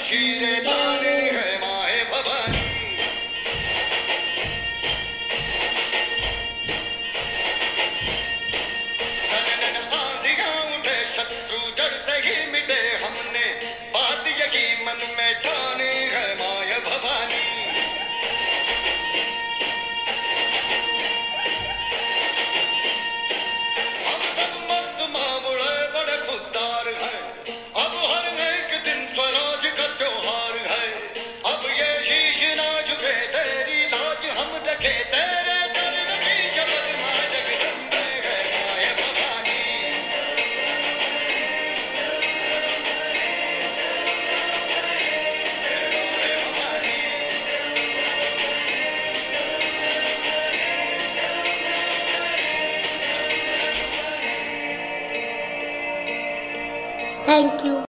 शीरे दानी है माए भवानी। आंधियां उठे शत्रु जड़ से ही मिटे, हमने बात यही मन में ठानी है माए भवानी। हम सब मर्द मावड़े बड़े खुददार हैं, अब हर एक दिन स्वराज का त्योहार है। अब ये शीश ना झुके तेरी लाज हम रखे, तेरे चरण की शपथ मां जगदम्बे है माए भवानी। Thank you.